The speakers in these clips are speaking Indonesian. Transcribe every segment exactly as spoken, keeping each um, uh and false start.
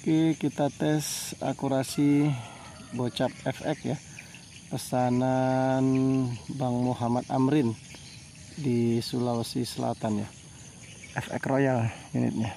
Oke, kita tes akurasi bocap F X ya, pesanan Bang Muhammad Amrin di Sulawesi Selatan ya. F X Royal unitnya.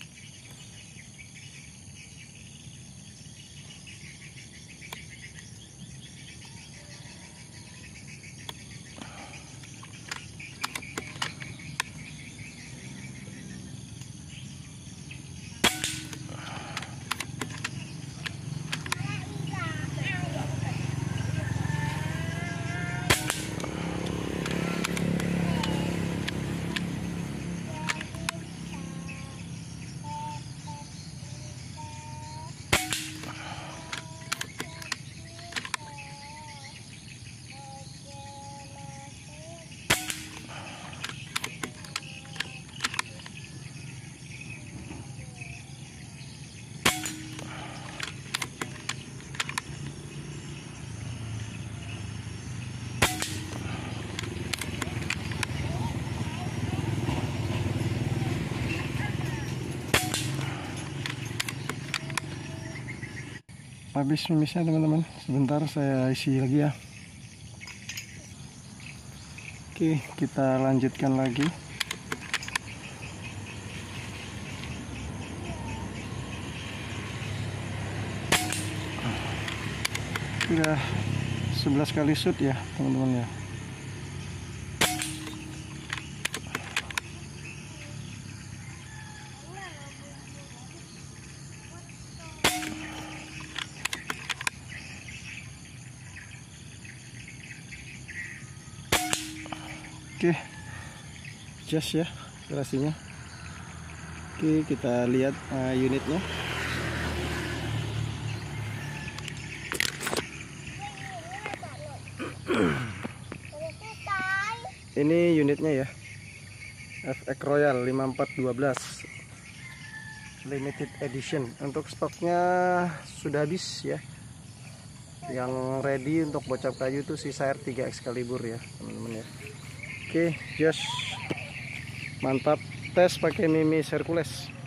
Habis mimisnya teman-teman, sebentar saya isi lagi ya. Oke, kita lanjutkan lagi. Sudah sebelas kali shoot ya teman-teman ya. Oke, just ya akurasinya. Oke, kita lihat uh, unitnya. Ini unitnya ya, F X Royal lima empat satu dua limited edition. Untuk stoknya sudah habis ya. Yang ready untuk bocap kayu itu sisa R tiga Excalibur ya teman-teman ya. Oke, just mantap. Tes pakai Mimis Hercules.